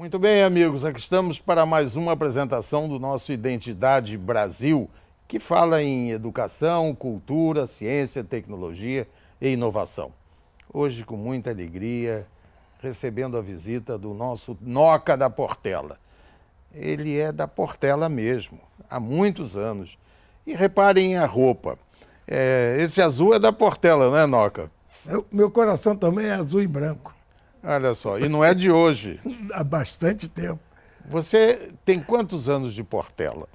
Muito bem, amigos, aqui estamos para mais uma apresentação do nosso Identidade Brasil, que fala em educação, cultura, ciência, tecnologia e inovação. Hoje, com muita alegria, recebendo a visita do nosso Noca da Portela. Ele é da Portela mesmo, há muitos anos. E reparem a roupa. Esse azul é da Portela, não é, Noca? Meu coração também é azul e branco. Olha só, e não é de hoje. Há bastante tempo. Você tem quantos anos de Portela?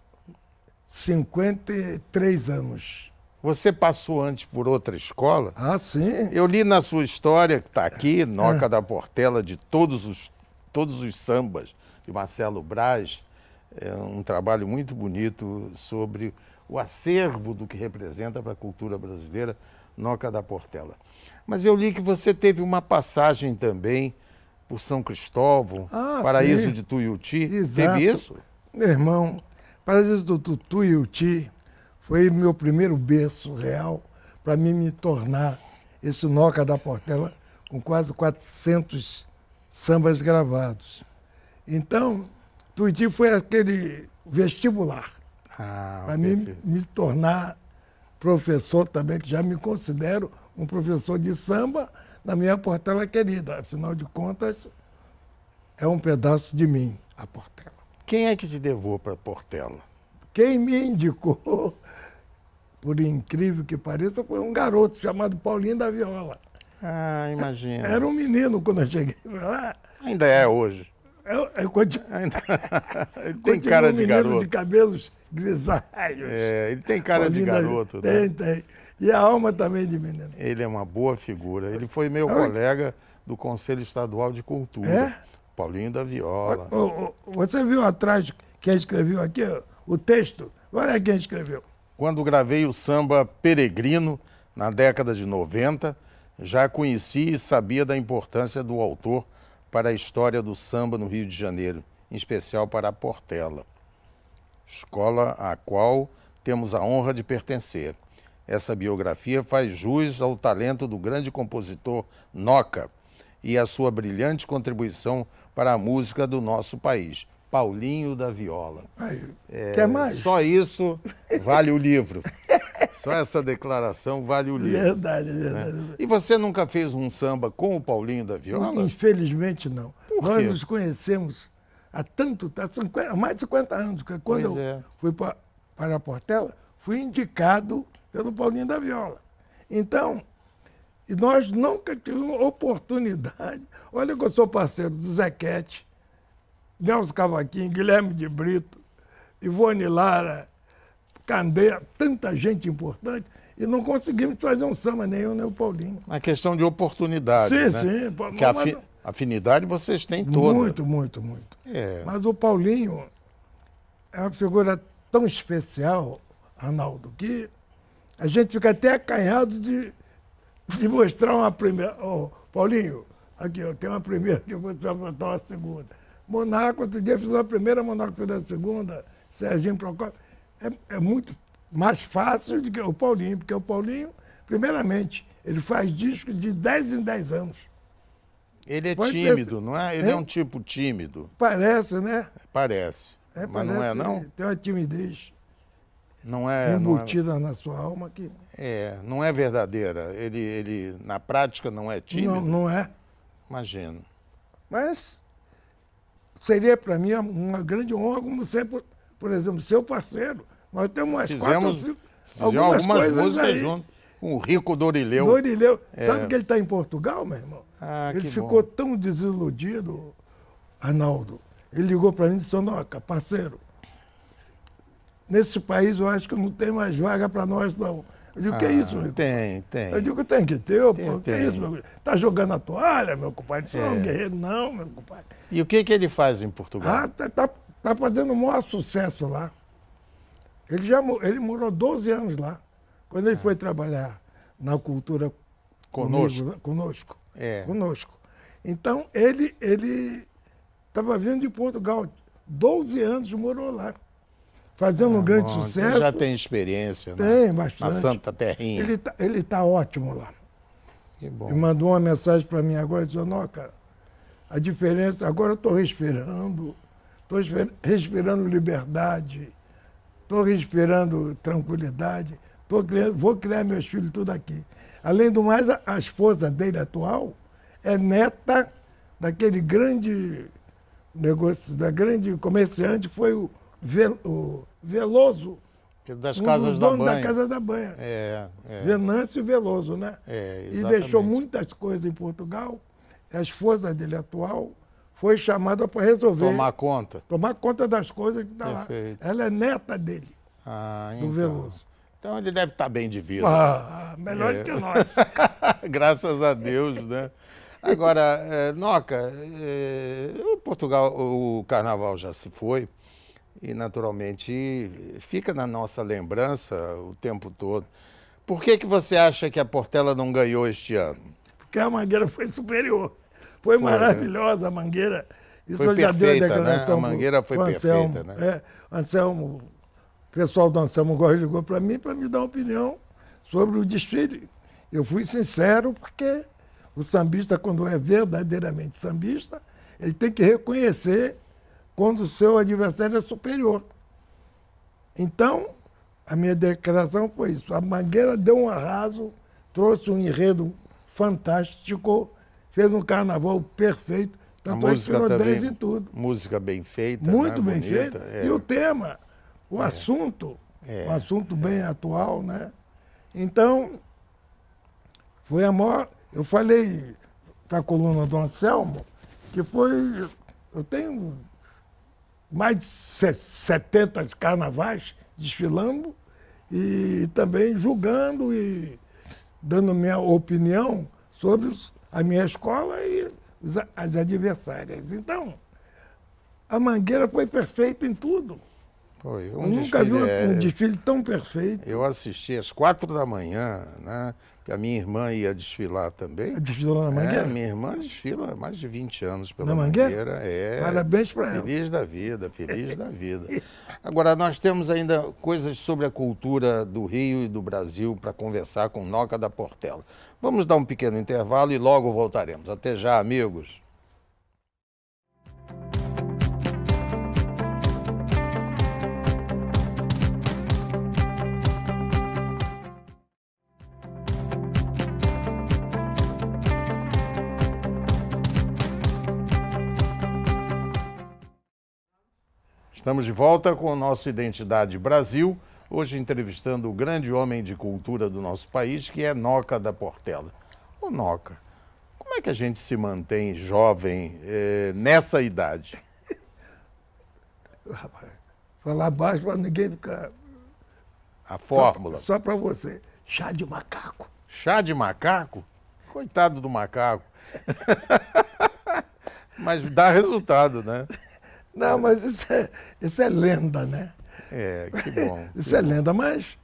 53 anos. Você passou antes por outra escola? Ah, sim. Eu li na sua história, que está aqui, Noca da Portela, de todos os sambas de Marcelo Braz. É um trabalho muito bonito sobre o acervo do que representa para a cultura brasileira, Noca da Portela. Mas eu li que você teve uma passagem também por São Cristóvão, Paraíso de Tuiuti. Exato. Teve isso? Meu irmão, Paraíso do Tuiuti foi meu primeiro berço real para mim me tornar esse Noca da Portela com quase 400 sambas gravados. Então, Tuiuti foi aquele vestibular para mim me tornar professor também, que já me considero um professor de samba na minha Portela querida. Afinal de contas, é um pedaço de mim, a Portela. Quem é que te levou para Portela? Quem me indicou, por incrível que pareça, foi um garoto chamado Paulinho da Viola. Ah, imagina. Era um menino quando eu cheguei lá. Ainda é hoje. Eu continuo, Ele tem cara de garoto. De cabelos grisalhos. Ele tem cara de garoto, né? Tem. E a alma também de menino. Ele é uma boa figura. Ele foi meu colega do Conselho Estadual de Cultura. É? Paulinho da Viola. Você viu atrás quem escreveu aqui o texto? Olha quem escreveu. Quando gravei o samba Peregrino, na década de 90, já conheci e sabia da importância do autor para a história do samba no Rio de Janeiro, em especial para a Portela, escola à qual temos a honra de pertencer. Essa biografia faz jus ao talento do grande compositor Noca e a sua brilhante contribuição para a música do nosso país, Paulinho da Viola. Quer mais? Só isso vale o livro. Só essa declaração vale o livro. Verdade. Né? E você nunca fez um samba com o Paulinho da Viola? Infelizmente não. Por quê? Nós nos conhecemos há mais de 50 anos, porque quando eu fui para a Portela, fui indicado pelo Paulinho da Viola. Então, e nós nunca tivemos oportunidade. Olha que eu sou parceiro do Zequete, Nelson Cavaquinho, Guilherme de Brito, Ivone Lara, Candeia, tanta gente importante, e não conseguimos fazer um samba, nem eu, nem o Paulinho. Uma questão de oportunidade, né? Sim. Porque afinidade vocês têm toda. Muito. Mas o Paulinho é uma figura tão especial, Arnaldo, que a gente fica até acanhado de mostrar uma primeira. Paulinho, aqui é uma primeira que você vai botar uma segunda. Monaco, outro dia fiz uma primeira, Monaco fez a segunda, Serginho Procópio. É muito mais fácil do que o Paulinho, porque o Paulinho, primeiramente, ele faz disco de 10 em 10 anos. Ele é tímido, não é? Ele é um tipo tímido. Parece, né? Parece. Mas não é, não? Tem uma timidez não é, embutida na sua alma que... não é verdadeira. Ele, na prática, não é tímido? Não é. Imagino. Mas seria para mim uma grande honra como ser, por exemplo, seu parceiro. Nós temos umas Fizemos algumas músicas aí. junto com o Rico Dorileu. Sabe que ele está em Portugal, meu irmão? Ele ficou tão desiludido, Arnaldo. Ele ligou para mim e disse, Noca, parceiro, nesse país eu acho que não tem mais vaga para nós, não. Eu digo, que é isso, Rico? Tem. Eu digo, tem que ter, pô. Que é isso, meu compadre? Tá jogando a toalha, meu compadre? Você não é um guerreiro, não, meu compadre. E o que ele faz em Portugal? Tá fazendo o maior sucesso lá. Ele morou 12 anos lá. Quando ele foi trabalhar na cultura conosco. Então, ele estava vindo de Portugal. 12 anos morou lá. Fazendo um grande sucesso. Então já tem experiência, né? Tem, bastante. Na Santa Terrinha. Ele tá ótimo lá. Que bom. Ele mandou uma mensagem para mim agora e disse, não, cara, a diferença, agora eu estou respirando liberdade, estou respirando tranquilidade, vou criar meus filhos tudo aqui. Além do mais, a esposa dele atual é neta daquele grande negócio, da grande comerciante, foi o Veloso. Das casas da banha. Da Casa da Banha. Venâncio Veloso, né? Exatamente. E deixou muitas coisas em Portugal. A esposa dele atual foi chamada para resolver. Tomar conta. Tomar conta das coisas que estão lá. Ela é neta dele, do Veloso. Então ele deve estar bem de vida. Melhor do que nós. Graças a Deus, né? Agora, Noca, Portugal, o carnaval já se foi. E, naturalmente, fica na nossa lembrança o tempo todo. Por que você acha que a Portela não ganhou este ano? Porque a Mangueira foi superior. Foi maravilhosa a Mangueira. Isso foi eu já dei a perfeita, declaração, né? A Mangueira foi Anselmo, perfeita, né? Anselmo, o pessoal do Anselmo Góes ligou para mim para me dar uma opinião sobre o desfile. Eu fui sincero porque o sambista, quando é verdadeiramente sambista, ele tem que reconhecer quando o seu adversário é superior. Então, a minha declaração foi isso. A Mangueira deu um arraso, trouxe um enredo fantástico, fez um carnaval perfeito. Tanto é que tirou 10 em tudo. Música bem feita, muito né? bem Bonita, feita. E o tema, o assunto, um assunto bem atual, né? Então, foi a maior... Eu falei para a coluna do Anselmo que foi... Eu tenho mais de 70 carnavais desfilando e também julgando e dando minha opinião sobre a minha escola e as adversárias. Então, a Mangueira foi perfeita em tudo. Foi. Eu nunca vi um desfile tão perfeito. Eu assisti às 4 da manhã, né? Porque a minha irmã ia desfilar também. Desfilou na Mangueira? Minha irmã desfila há mais de 20 anos pela na Mangueira. Parabéns para ela. Feliz da vida, feliz da vida. Agora, nós temos ainda coisas sobre a cultura do Rio e do Brasil para conversar com Noca da Portela. Vamos dar um pequeno intervalo e logo voltaremos. Até já, amigos. Estamos de volta com o nosso Identidade Brasil, hoje entrevistando o grande homem de cultura do nosso país, que é Noca da Portela. Ô Noca, como é que a gente se mantém jovem nessa idade? Falar baixo para ninguém ficar... A fórmula. Só para você. Chá de macaco. Chá de macaco? Coitado do macaco. Mas dá resultado, né? Não, mas isso é lenda, né? Que bom. Isso é lenda, mas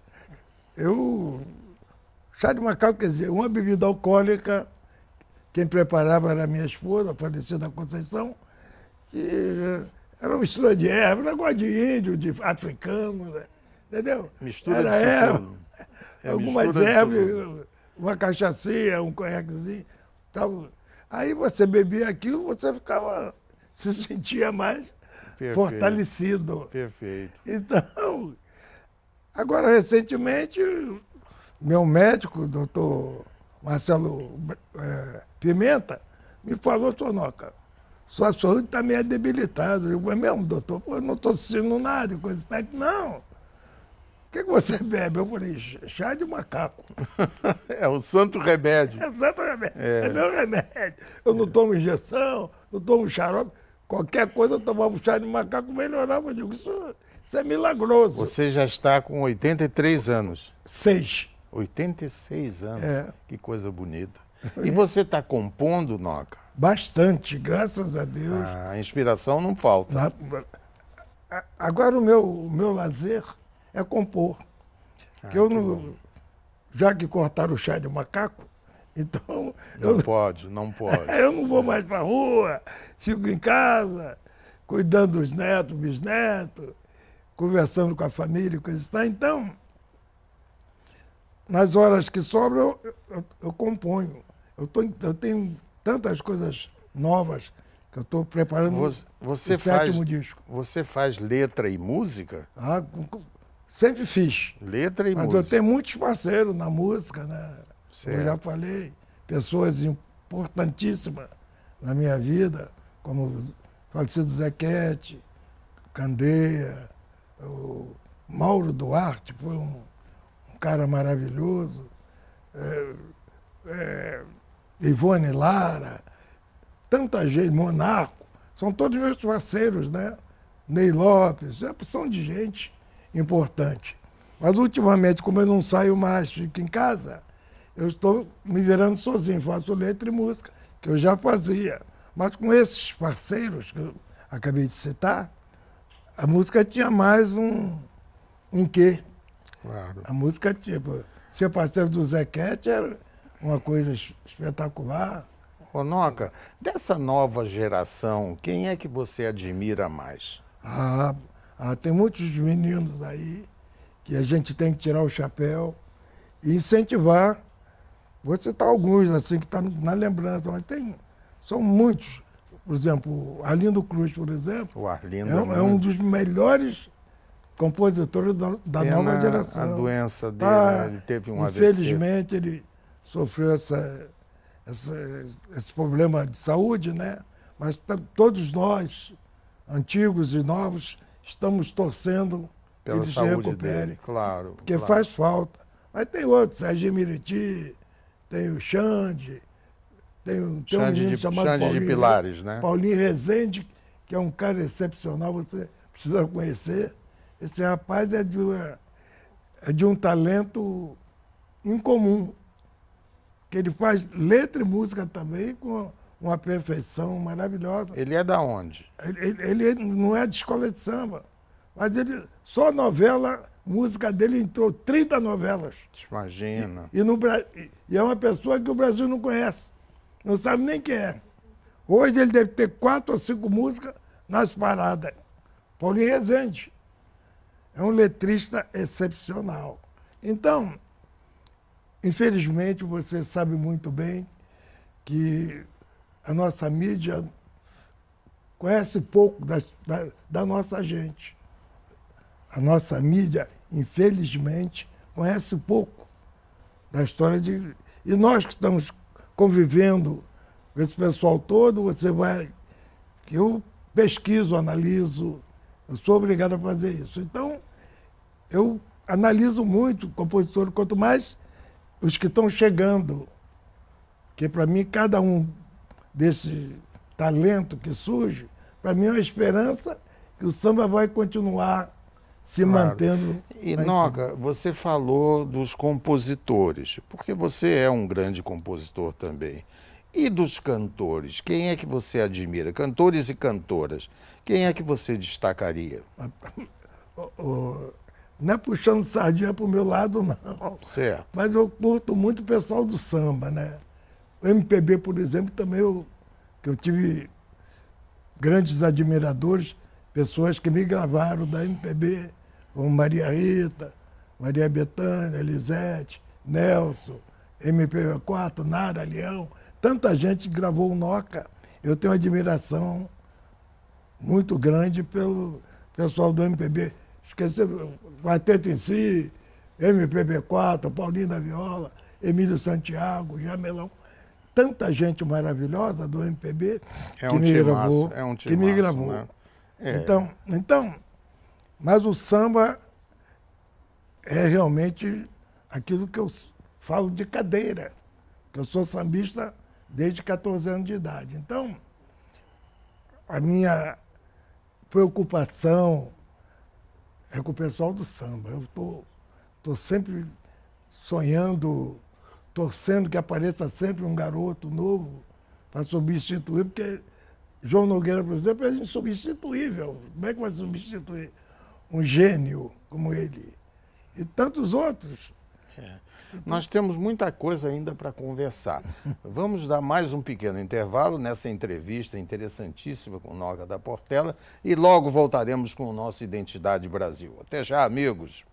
chá de macaco, quer dizer, uma bebida alcoólica, quem preparava era a minha esposa, a falecida Conceição, que era uma mistura de erva, negócio de índio, de africano, né? Entendeu? Mistura era de erva, algumas ervas, uma cachaçinha, um conhaquezinho, tal. Aí você bebia aquilo, você se sentia mais fortalecido. Perfeito. Então, agora recentemente, meu médico, o doutor Marcelo Pimenta, me falou, Noca, sua saúde está meio debilitada. Eu falei, mesmo, doutor? Pô, eu não estou sentindo nada, coisa assim. Não. O que você bebe? Eu falei, chá de macaco. É o santo remédio. É o santo remédio. É meu remédio. Eu não tomo injeção, não tomo xarope. Qualquer coisa eu tomava chá de macaco, melhorava. Eu digo, isso é milagroso. Você já está com 83 anos. 86 anos. Que coisa bonita. E você está compondo, Noca? Bastante, graças a Deus. A inspiração não falta. Agora o meu lazer é compor. Já que cortaram o chá de macaco, então... Não pode. Eu não vou mais para a rua, fico em casa, cuidando dos netos, bisnetos, conversando com a família, coisa assim. Então, nas horas que sobram, eu componho. Eu tenho tantas coisas novas que eu estou preparando Você o sétimo disco. Você faz letra e música? Ah, sempre fiz. Letra e Mas música. eu tenho muitos parceiros na música, né? Certo. Eu já falei, pessoas importantíssimas na minha vida, como o falecido Zequete, Candeia, o Mauro Duarte, foi um cara maravilhoso, Ivone Lara, tanta gente, Monarco, são todos meus parceiros, né? Ney Lopes, é uma opção de gente importante. Mas ultimamente, como eu não saio mais, fico em casa, eu estou me virando sozinho, faço letra e música, que eu já fazia. Mas com esses parceiros que eu acabei de citar, a música tinha mais um quê. Claro. A música, tipo, ser parceiro do Zequete era uma coisa espetacular. Ô, Noca, dessa nova geração, quem é que você admira mais? Tem muitos meninos aí que a gente tem que tirar o chapéu e incentivar. Vou citar alguns, assim, que estão na lembrança, mas são muitos. Por exemplo, o Arlindo Cruz, por exemplo, O Arlindo é um dos melhores compositores da nova geração. A doença dele, né? Ele teve um AVC. Infelizmente, ele sofreu esse problema de saúde, né? Mas todos nós, antigos e novos, estamos torcendo que Pela ele se saúde recupere. dele, claro. Porque claro. faz falta. Mas tem outros, Serginho Meriti, tem o Xande, tem um menino chamado Xande Paulinho, de Pilares, né? Paulinho Rezende, que é um cara excepcional, você precisa conhecer. Esse rapaz é de um talento incomum, que ele faz letra e música também com uma perfeição maravilhosa. Ele é da onde? Ele não é de escola de samba, mas ele só novela, música dele entrou 30 novelas. Imagina. E é uma pessoa que o Brasil não conhece, não sabe nem quem é. Hoje ele deve ter 4 ou 5 músicas nas paradas. Paulinho Rezende é um letrista excepcional. Então, infelizmente, você sabe muito bem que a nossa mídia conhece pouco da nossa gente. A nossa mídia, infelizmente, conhece pouco da história de... E nós que estamos convivendo com esse pessoal todo, você vai... Eu pesquiso, analiso, eu sou obrigado a fazer isso. Então, eu analiso muito o compositor, quanto mais os que estão chegando, que para mim cada um desse talento que surge, para mim é uma esperança que o samba vai continuar se mantendo. E, Noca, você falou dos compositores, porque você é um grande compositor também. E dos cantores, quem é que você admira? Cantores e cantoras, quem é que você destacaria? Não é puxando sardinha para o meu lado, não. Certo. Mas eu curto muito o pessoal do samba, né? O MPB, por exemplo, também que eu tive grandes admiradores, pessoas que me gravaram da MPB, como Maria Rita, Maria Bethânia, Elisete, Nelson, MPB4, Nara Leão, tanta gente que gravou o Noca. Eu tenho uma admiração muito grande pelo pessoal do MPB. Esqueci, o Quarteto em Si, MPB4, Paulinho da Viola, Emílio Santiago, Jamelão. Tanta gente maravilhosa do MPB que me gravou. Que me gravou. Né? Então, mas o samba é realmente aquilo que eu falo de cadeira, que eu sou sambista desde 14 anos de idade. Então, a minha preocupação é com o pessoal do samba. Eu estou sempre sonhando, torcendo que apareça sempre um garoto novo para substituir, porque João Nogueira, por exemplo, é insubstituível. Como é que vai substituir um gênio como ele? E tantos outros. Nós temos muita coisa ainda para conversar. Vamos dar mais um pequeno intervalo nessa entrevista interessantíssima com o Noca da Portela e logo voltaremos com o nosso Identidade Brasil. Até já, amigos!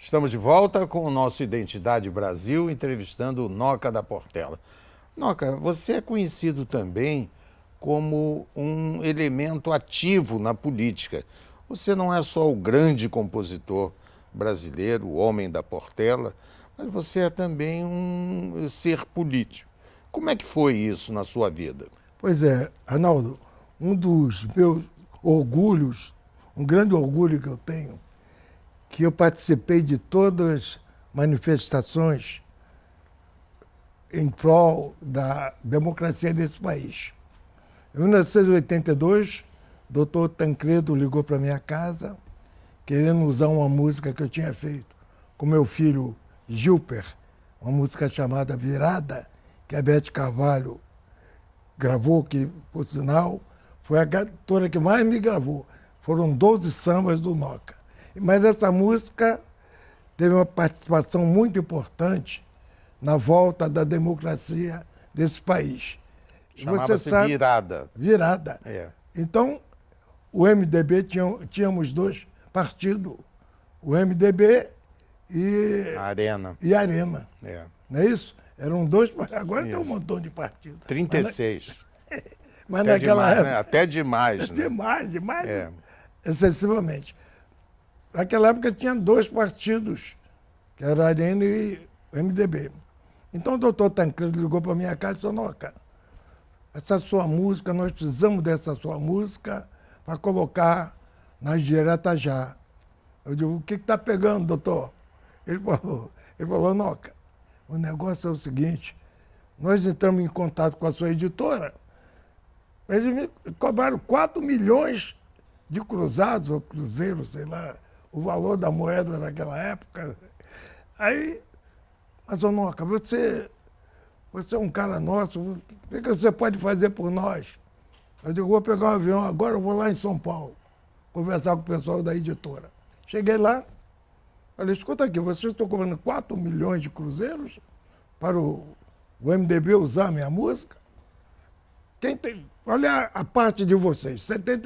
Estamos de volta com o nosso Identidade Brasil, entrevistando o Noca da Portela. Noca, você é conhecido também como um elemento ativo na política. Você não é só o grande compositor brasileiro, o homem da Portela, mas você é também um ser político. Como é que foi isso na sua vida? Pois é, Arnaldo, um dos meus orgulhos, um grande orgulho que eu tenho, que eu participei de todas as manifestações em prol da democracia desse país. Em 1982, o doutor Tancredo ligou para minha casa, querendo usar uma música que eu tinha feito com meu filho Gilper, uma música chamada Virada, que a Beth Carvalho gravou, que, por sinal, foi a cantora que mais me gravou. Foram 12 sambas do Noca. Mas essa música teve uma participação muito importante na volta da democracia desse país. Chamava-se Virada. Virada. É. Então, o MDB, tínhamos dois partidos, o MDB e Arena. É. Não é isso? Eram dois, agora isso. tem um montão de partidos. 36. Mas até naquela demais, época... né? Até demais, né? Demais, excessivamente. Naquela época tinha dois partidos, que era a Arena e o MDB. Então o doutor Tancredo ligou para minha casa e disse, Noca, essa sua música, nós precisamos dessa sua música para colocar nas diretas já. Eu digo, o que está pegando, doutor? Ele falou, Noca, o negócio é o seguinte, nós entramos em contato com a sua editora, eles me cobraram 4 milhões de cruzados, ou cruzeiros, sei lá, o valor da moeda naquela época. Aí, mas, ô Noca, você é um cara nosso, o que você pode fazer por nós? Eu digo, vou pegar um avião agora, eu vou lá em São Paulo, conversar com o pessoal da editora. Cheguei lá, falei, escuta aqui, vocês estão cobrando 4 milhões de cruzeiros para o MDB usar a minha música? Olha a parte de vocês,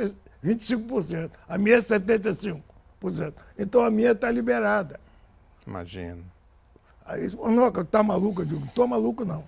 25%, a minha é 75%. Então a minha está liberada. Imagino. Aí, Noca, tá maluco? Eu digo, não estou maluco, não.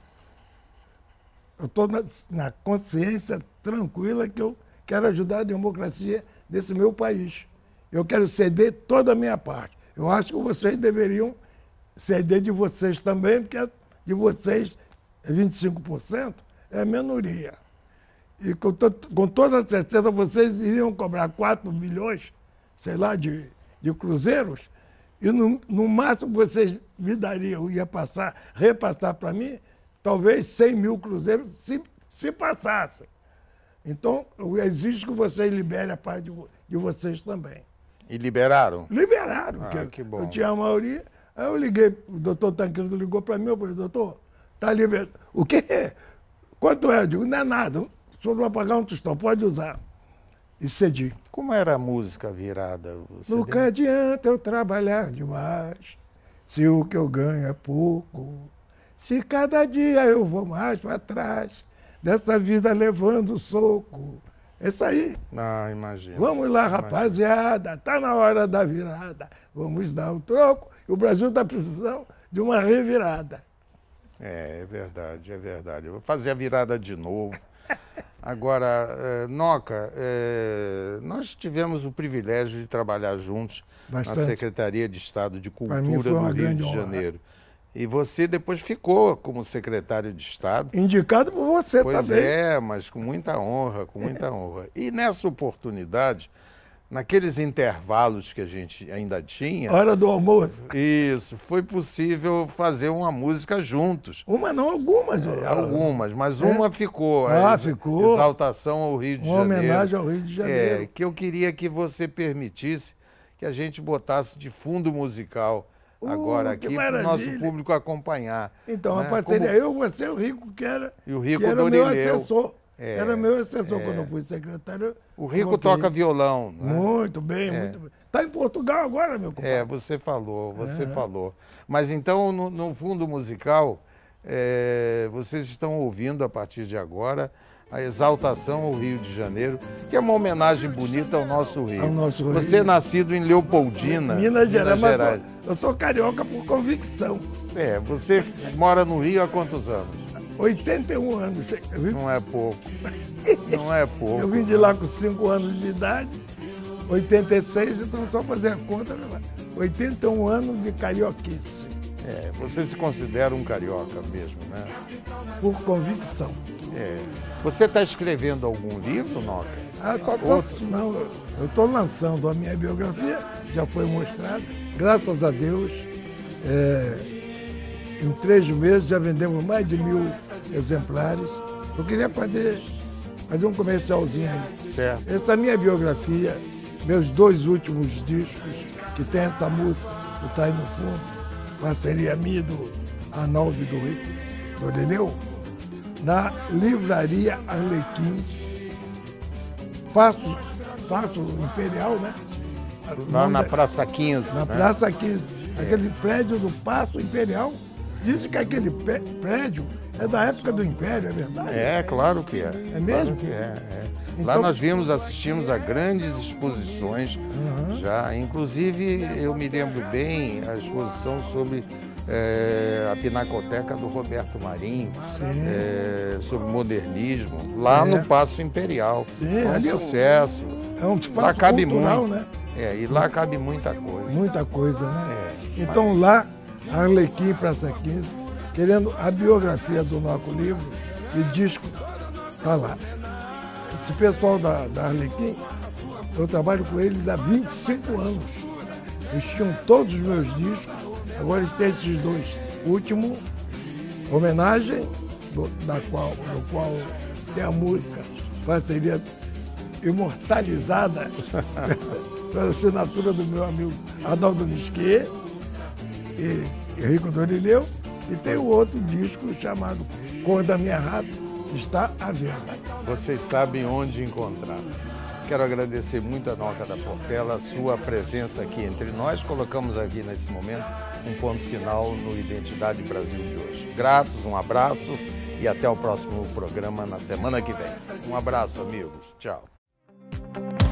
Eu estou na consciência tranquila que eu quero ajudar a democracia desse meu país. Eu quero ceder toda a minha parte. Eu acho que vocês deveriam ceder de vocês também, porque de vocês é 25%, é a minoria. E com toda certeza vocês iriam cobrar 4 milhões, sei lá, de cruzeiros, e no máximo vocês me dariam, repassar para mim, talvez 100 mil cruzeiros, se passassem. Então, eu exijo que vocês liberem a parte de vocês também. E liberaram? Liberaram, porque que bom. Eu tinha a maioria. Aí eu liguei, o doutor Tancredo ligou para mim, eu falei, doutor, está liberado. O quê? Quanto é? Eu digo, não é nada, o senhor vai pagar um tostão, pode usar. E cedi. Como era a música Virada? Nunca adianta eu trabalhar demais, se o que eu ganho é pouco. Se cada dia eu vou mais para trás, dessa vida levando soco. É isso aí. Ah, imagino. Vamos lá, rapaziada, tá na hora da virada. Vamos dar um troco. E o Brasil está precisando de uma revirada. É verdade, é verdade. Eu vou fazer a virada de novo. Agora, Noca, nós tivemos o privilégio de trabalhar juntos Bastante. na Secretaria de Estado de Cultura do Rio de Janeiro. E você depois ficou como secretário de Estado. Indicado por você também. Pois é, mas com muita honra, com muita honra. E nessa oportunidade, naqueles intervalos que a gente ainda tinha... Hora do almoço. Isso, foi possível fazer uma música juntos. Uma não, algumas. Algumas, mas uma ficou. Ficou. Exaltação ao Rio de Janeiro. Uma homenagem ao Rio de Janeiro. Que eu queria que você permitisse que a gente botasse de fundo musical agora aqui para o nosso público acompanhar. Então, a parceria, eu, você, o Rico, que era, e o Rico que era meu assessor. É, era meu assessor quando eu fui secretário. O Rico toca violão. Né? Muito bem, muito bem. Está em Portugal agora, meu compadre. Você falou. Mas então, no fundo musical, vocês estão ouvindo a partir de agora a Exaltação ao Rio de Janeiro, que é uma homenagem bonita ao nosso Rio. Ao nosso Rio. Você é nascido em Leopoldina, Minas Gerais. Eu sou carioca por convicção. É, você mora no Rio há quantos anos? 81 anos. Viu? Não é pouco. Não é pouco. Eu vim de lá com 5 anos de idade, 86, então só fazer a conta, 81 anos de carioquice. É, você se considera um carioca mesmo, né? Por convicção. É. Você está escrevendo algum livro, Noca? Não, eu estou lançando a minha biografia, já foi mostrada, graças a Deus. Em 3 meses já vendemos mais de 1000 exemplares. Eu queria fazer um comercialzinho aí. Certo. Essa é a minha biografia, meus 2 últimos discos, que tem essa música que está aí no fundo, parceria minha do Arnaldo e do Rico Dorineu, na Livraria Arlequim, Paço Imperial, né? Lá na Praça 15. Na né? Praça 15, aquele prédio do Paço Imperial. Dizem que aquele prédio é da época do Império, é verdade? É, claro que é. É mesmo? Claro que é. Então... Lá nós assistimos a grandes exposições já. Inclusive, eu me lembro bem a exposição sobre a Pinacoteca do Roberto Marinho, sobre modernismo, lá no Paço Imperial. Sim, é um sucesso. É um espaço lá cabe cultural, muito. né? E lá cabe muita coisa. Muita coisa, né? Então lá, Arlequim, Praça 15, querendo a biografia do Noco Livro e disco, está lá. Esse pessoal da Arlequim, eu trabalho com eles há 25 anos. Eles tinham todos os meus discos, agora eles têm esses 2. O último, homenagem, do qual tem a música, parceria imortalizada pela assinatura do meu amigo Arnaldo Nisquet e Rico Dorineu, e tem o outro disco chamado Cor da Minha Rata, que está à venda. Vocês sabem onde encontrar. Quero agradecer muito a Noca da Portela, a sua presença aqui entre nós. Colocamos aqui nesse momento um ponto final no Identidade Brasil de hoje. Gratos, um abraço e até o próximo programa na semana que vem. Um abraço, amigos. Tchau.